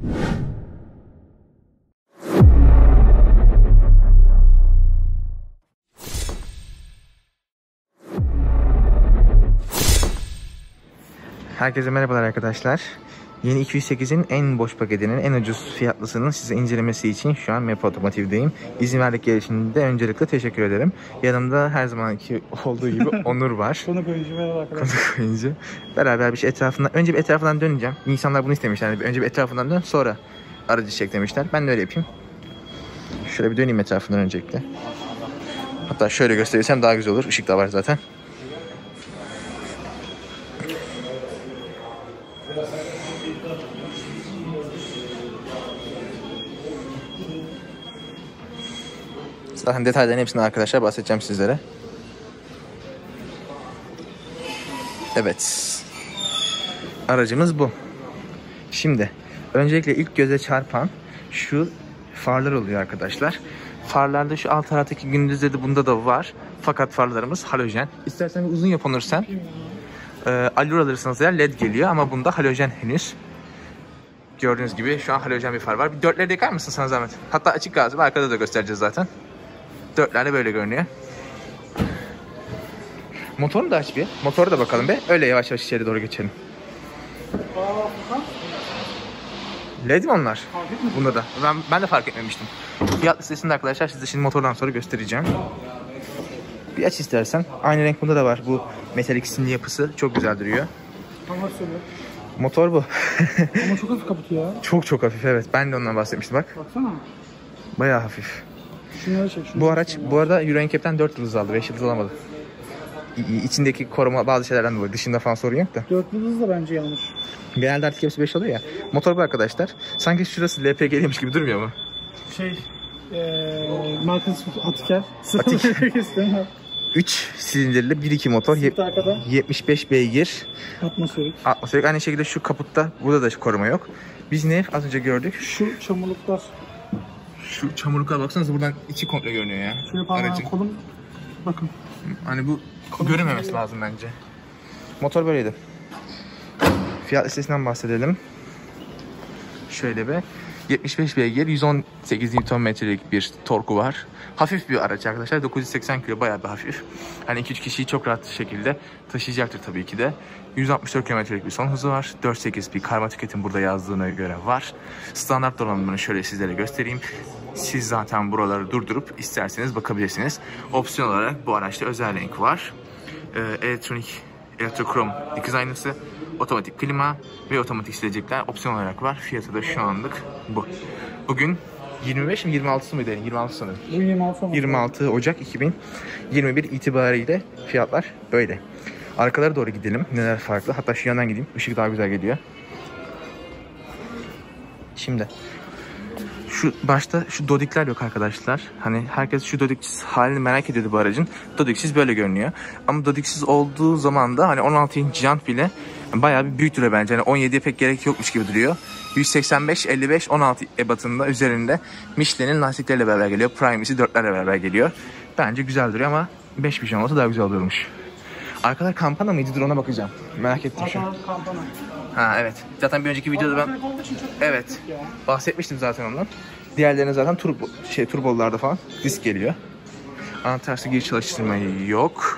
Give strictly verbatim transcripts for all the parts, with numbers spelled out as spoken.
Herkese merhabalar arkadaşlar. Yeni iki yüz sekizin en boş paketinin en ucuz fiyatlısının size incelemesi için şu an Map Otomotiv'deyim. İzin verdikleri için de öncelikle teşekkür ederim. Yanımda her zamanki olduğu gibi Onur var. Konuk oyuncu merhaba arkadaşlar. Konuk oyuncu. Beraber bir şey etrafından, önce bir etrafından döneceğim. İnsanlar bunu istemişler. Yani önce bir etrafından dön, sonra aracı çek demişler. Ben de öyle yapayım. Şöyle bir döneyim etrafından öncelikle. Hatta şöyle gösterirsem daha güzel olur. Işık da var zaten. Zaten detayların hepsini arkadaşlar bahsedeceğim sizlere. Evet. Aracımız bu. Şimdi öncelikle ilk göze çarpan şu farlar oluyor arkadaşlar. Farlarda şu alt taraftaki gündüzde de bunda da var. Fakat farlarımız halojen. İstersen uzun yapanırsan e, Allure alırsanız eğer led geliyor ama bunda halojen henüz. Gördüğünüz gibi şu an halojen bir far var. Bir dörtleri de yakar mısın sana zahmet? Hatta açık gazı var. Arkada da göstereceğiz zaten. Dörtler de böyle görünüyor. Motorunu da aç bir. Motoru da bakalım be. Öyle yavaş yavaş içeri doğru geçelim. Led mi onlar? Bunda da. Ben, ben de fark etmemiştim. Fiyat listesinde arkadaşlar size şimdi motordan sonra göstereceğim. Bir aç istersen. Aynı renk bunda da var. Bu metalik simli yapısı çok güzel duruyor. Tamam söyle. Motor bu. Ama çok hafif kaputu ya. Çok çok hafif, evet. Ben de ondan bahsetmiştim bak. Baksana. Bayağı hafif. Şunları çek. Şunu bu araç bu arada Euro N C A P'ten dört yıldız aldı. beş yıldız alamadı. İçindeki koruma bazı şeylerden dolayı. Dışında falan sorun yok da. dört yıldız da bence yanlış. Genelde artık hepsi beş alıyor ya. Motor bu arkadaşlar. Sanki şurası L P G'liymiş gibi durmuyor mu? Şey, eee Marcus Atiker. Atiker. üç silindirli bir iki motor. yetmiş beş beygir. Atmosferik. Atmosferik. Aynı şekilde şu kaputta burada da koruma yok. Biz ne az önce gördük? Şu çamurluklar. Şu çamurluklara baksanıza buradan içi komple görünüyor ya. Şöyle parmağım, kolum. Bakın. Hani bu kolum görünmemesi lazım bence. Motor böyleydi. Fiyat listesinden bahsedelim. Şöyle bir yetmiş beş beygir, yüz on sekiz Newton metrelik bir torku var. Hafif bir araç arkadaşlar. dokuz yüz seksen kilo, bayağı bir hafif. Hani iki üç kişiyi çok rahat şekilde taşıyacaktır tabii ki de. yüz altmış dört kilometrelik bir son hızı var. dört sekiz bir karma tüketim burada yazdığına göre var. Standart donanımını şöyle sizlere göstereyim. Siz zaten buraları durdurup isterseniz bakabilirsiniz. Opsiyon olarak bu araçta özel renk var. Ee, elektronik, elektrokrom dikiz aynası, otomatik klima ve otomatik silecekler opsiyon olarak var. Fiyatı da şu anlık bu. Bugün yirmi beş mi yirmi altısı mıydı? yirmi altı sanırım. yirmi altı, yirmi altı Ocak iki bin yirmi bir itibariyle fiyatlar böyle. Arkalara doğru gidelim. Neler farklı? Hatta şu yandan gideyim. Işık daha güzel geliyor. Şimdi şu başta şu dodikler yok arkadaşlar. Hani herkes şu dodiksiz halini merak ediyordu bu aracın. Dodiksiz böyle görünüyor. Ama dodiksiz olduğu zaman da hani on altı inç jant bile bayağı bir büyük duruyor bence. Hani on yediye pek gerek yokmuş gibi duruyor. yüz seksen beş elli beş on altı ebatında üzerinde Michelin'in lastikleriyle beraber geliyor. Primacy dörtlerle beraber geliyor. Bence güzel duruyor ama beş bir şey olsa daha güzel oluyormuş. Arkalar kampana mıydı? Dur ona bakacağım. Merak ettim şu an. Kampana. Ha evet. Zaten bir önceki videoda ben evet bahsetmiştim zaten ondan. Diğerlerine zaten turbo şey turbolarda falan disk geliyor. Anahtarsız giriş çalıştırma yok.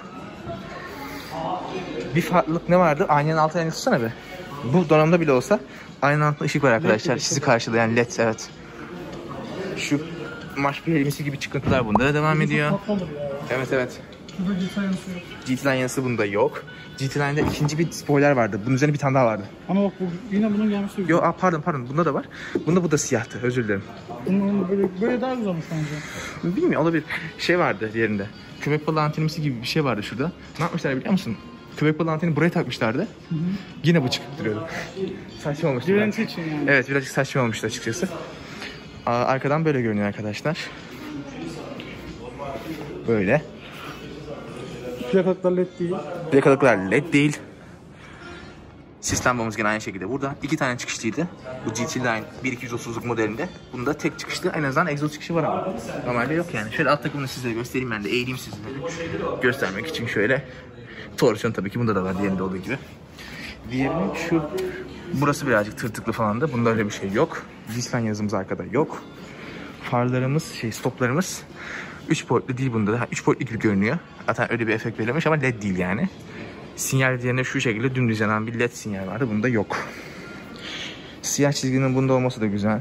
Bir farklılık ne vardı? Aynanın altına elini tutsana be. Bu donanımda bile olsa aynanın altında ışık var arkadaşlar. Sizi karşılayan led, evet. Şu marş piyelimsi gibi çıkıntılar bunda da devam ediyor. Evet evet. G T Line yanısı bunda yok. G T Line'de ikinci bir spoiler vardı. Bunun üzerine bir tane daha vardı. Ama bak bu, yine bunun gelmesi güzel. Yo pardon pardon bunda da var. Bunda bu da siyahtı. Özür dilerim. Bunun böyle, böyle daha güzel olmuş bence. Bilmiyorum, olabilir. Şey vardı diğerinde. Köpek balığı antenimsi gibi bir şey vardı şurada. Ne yapmışlar biliyor musun? Köpek balığı anteni buraya takmışlardı. Hı hı. Yine bu çıkıp duruyordu. Saçma olmuştu. Görüntü için yani. Evet, birazcık saçma olmuştu açıkçası. Arkadan böyle görünüyor arkadaşlar. Böyle. Plakalıklar led değil. Plakalıklar led değil. Sistem bombamız yine aynı şekilde burada. İki tane çıkışlıydı. Bu G T Line bir iki yüz otuzluk modelinde. Bunda tek çıkışlı, en azından egzoz çıkışı var ama. Normalde yok yani. Şöyle alt takımını size göstereyim, ben de eğileyim sizlere. Göstermek için şöyle. Torsiyon tabii ki bunda da var, diğerinde olduğu gibi. Diğerinin şu Burası birazcık tırtıklı falan da. Bunda öyle bir şey yok. Cislan yazımız arkada yok. Farlarımız, şey stoplarımız üç boyutlu değil bunda da. üç boyutlu gibi görünüyor. Zaten öyle bir efekt verilmiş ama led değil yani. Sinyal yerine şu şekilde dümdüz yanan bir led sinyal vardı. Bunda yok. Siyah çizginin bunda olması da güzel.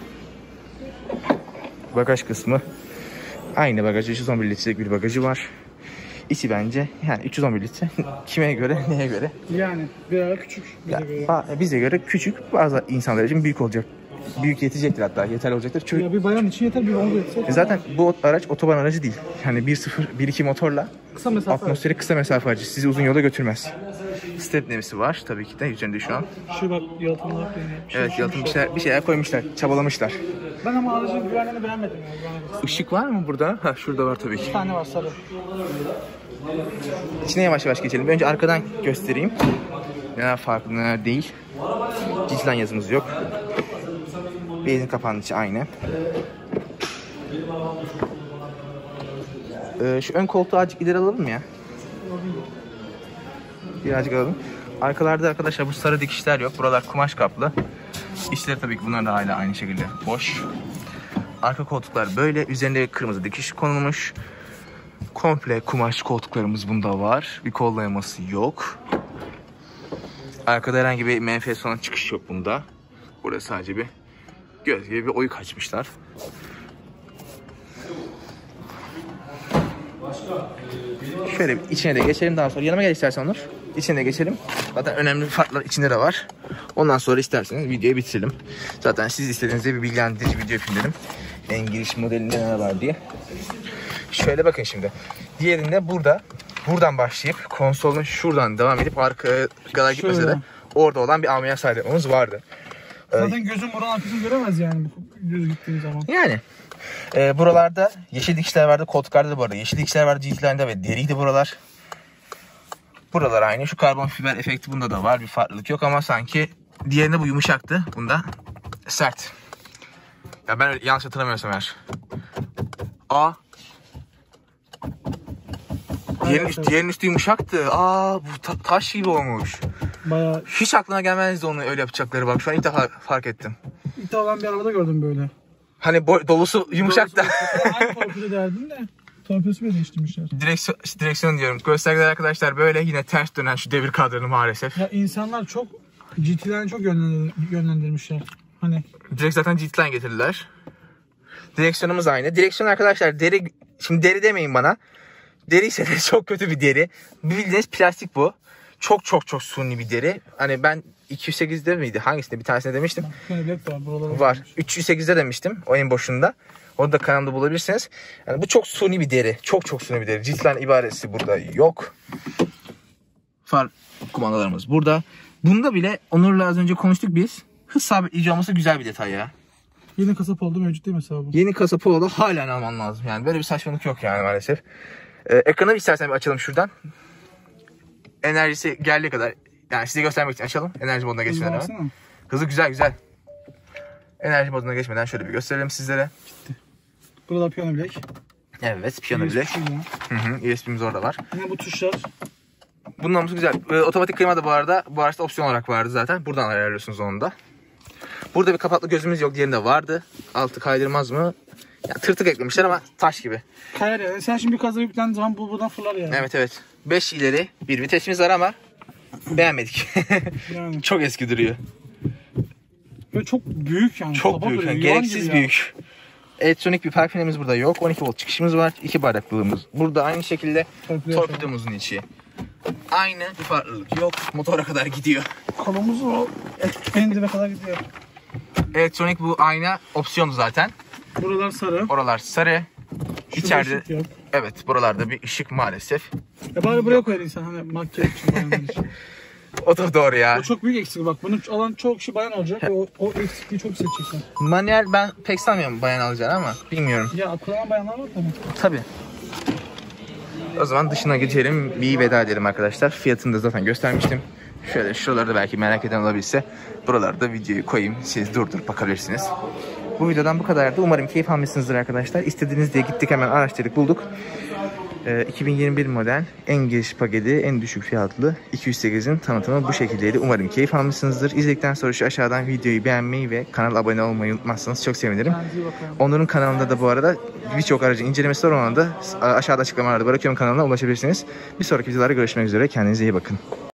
Bagaj kısmı aynı bagaj. üç yüz on bir litrelik bir bagajı var. İçi bence yani üç yüz on bir litre. Kime göre, neye göre? Yani biraz küçük bize Ya, göre. ba- bize göre küçük. Bazı insanlar için büyük olacak. Büyük yetecektir hatta. Yeterli olacaktır. Çünkü Ya bir bayan için yeter, bir oldu yetse. zaten bu araç otoban aracı değil. Yani bir sıfır bir iki motorla Kısa mesafe. atmosferi kısa mesafe aracı. Sizi uzun yola götürmez. Stepney'si var tabii ki de üzerinde şu an. Şu bak yalıtımlar falan. Şey, Evet, şu yalıtım bir şey. şeyler, bir şeyler koymuşlar, çabalamışlar. Ben ama aracın güvenliğini beğenmedim ya. Güvenlik. Işık var mı burada? Ha, şurada var tabii ki. Bir tane var sarı. İçine yavaş yavaş geçelim. Önce arkadan göstereyim. Neler farklı, neler değil. Cislan yazımız yok. Benzin kapağının içi aynı. Ee, şu ön koltuğu azıcık ileri alalım mı ya? Birazcık alalım. Arkalarda arkadaşlar bu sarı dikişler yok. Buralar kumaş kaplı. İçleri tabii ki bunlar da hala aynı şekilde boş. Arka koltuklar böyle. Üzerinde kırmızı dikiş konulmuş. Komple kumaş koltuklarımız bunda var. Bir kol dayaması yok. Arkada herhangi bir menfez falan çıkış yok bunda. Burada sadece bir göz gibi bir oyuk açmışlar. Şöyle içine de geçelim, daha sonra yanıma gel istersen Onur. İçine de geçelim. Zaten önemli farklar içinde de var. Ondan sonra isterseniz videoyu bitirelim. Zaten siz istediğinizde bir bilgilendirici video yapayım dedim. En giriş modelinde neler var diye. Şöyle bakın şimdi. Diğerinde burada, buradan başlayıp konsolun şuradan devam edip arkaya kadar gitmese de orada olan bir ambiyans aydınlatmamız vardı. Zaten gözün buranın arkasını göremez yani düz gittiğin zaman. Yani e, buralarda yeşil dikişler vardı, koltuklarda da bu arada yeşil dikişler vardı, ciltlerinde ve deriydi buralar. Buralar aynı. Şu karbon fiber efekti bunda da var, bir farklılık yok ama sanki diğerinde bu yumuşaktı, bunda sert. Ya ben yanlış hatırlamıyorsam eğer. A Diğerinin, üst, diğerinin üstü yumuşaktı. Aa bu ta taş gibi olmuş. Bayağı. Hiç aklına gelmezdi onu öyle yapacakları, bak şu an ilk defa fark ettim. İlk defa ben bir arabada gördüm böyle. Hani dolusu yumuşak da. Aynı torpido derdim de. Torpidosu bile değiştirmişler. Direksiyon, direksiyon diyorum. Göstergeler arkadaşlar böyle, yine ters dönen şu devir kadranı maalesef. Ya insanlar çok G T'lerini çok yönlendir yönlendirmişler. Hani. Direkt zaten G T-Line getirdiler. Direksiyonumuz aynı. Direksiyon arkadaşlar deri, şimdi deri demeyin bana. Deri ise de çok kötü bir deri. Bildiğiniz plastik bu. Çok çok çok suni bir deri. Hani ben iki yüz sekizde miydi? Hangisinde? Bir tanesine demiştim. Var. Var. üç yüz sekizde demiştim. O en boşunda. Onu da kanalda bulabilirsiniz. Yani bu çok suni bir deri. Çok çok suni bir deri. Cislan ibaresi burada yok. Far kumandalarımız burada. Bunda bile Onur'la az önce konuştuk biz. Hız sabitleyici olması güzel bir detay ya. Yeni kasap oldu mevcut değil mi mesela bu? Yeni kasa Polo'da halen alman lazım. Yani böyle bir saçmalık yok yani maalesef. Ee, ekranı bir istersen bir açalım şuradan. Enerjisi geldiği kadar. Yani size göstermek için açalım. Enerji moduna geçmeden hemen. Hızı güzel güzel. Enerji moduna geçmeden şöyle bir gösterelim sizlere. Gitti. Burada piyano bilek. Evet, piyano bilek. Hı hı, U S B'miz orada var. Yine bu tuşlar. Bunun olması güzel. Ee, otomatik klima da bu arada bu araçta opsiyon olarak vardı zaten. Buradan ayarlıyorsunuz onu da. Burada bir kapaklı gözümüz yok. Diğerinde vardı. Altı kaydırmaz mı? Yani tırtık eklemişler ama taş gibi. Kayar ya. Sen şimdi bir kaza yüklendiğin zaman bu buradan fırlar yani. Evet evet. beş ileri bir vitesimiz var ama beğenmedik. Yani. Çok eski duruyor. Ve çok büyük yani. Çok Kaba büyük. Yani, böyle, gereksiz büyük. Elektronik bir park frenimiz burada yok. on iki volt çıkışımız var. iki bardaklığımız. Burada aynı şekilde torpidomuzun içi. Aynı, bir farklılık yok. Motora kadar gidiyor. Kolumuz o. En dibe kadar gidiyor. Elektronik bu ayna opsiyonu zaten. Buralar sarı. Oralar sarı. Şurada İçeride evet, buralarda bir ışık maalesef. Ya bari buraya koyar insan hani makyaj için, bayanlar için. O da doğru ya. O çok büyük eksik bak. Bunu alan çok kişi bayan olacak. O, o eksikliği çok hissedeceksin. Manuel ben pek sanmıyorum bayan alacağını ama bilmiyorum. Ya kullanan bayanlar var tabii. Tabii. O zaman dışına geçelim. Bir veda edelim arkadaşlar. Fiyatını da zaten göstermiştim. Şöyle şuralarda belki merak eden olabilse buralarda videoyu koyayım. Siz durdurup bakabilirsiniz. Bu videodan bu kadardı. Umarım keyif almışsınızdır arkadaşlar. İstediğiniz diye gittik, hemen araştırdık, bulduk. Ee, iki bin yirmi bir model en geniş paketi, en düşük fiyatlı iki yüz sekizin tanıtımı bu şekildeydi. Umarım keyif almışsınızdır. İzledikten sonra şu aşağıdan videoyu beğenmeyi ve kanala abone olmayı unutmazsanız çok sevinirim. Kendinize iyi bakın. Onur'un kanalında da bu arada birçok aracın incelemesi var, ona da aşağıda açıklamalarda bırakıyorum, kanalına ulaşabilirsiniz. Bir sonraki videolarda görüşmek üzere. Kendinize iyi bakın.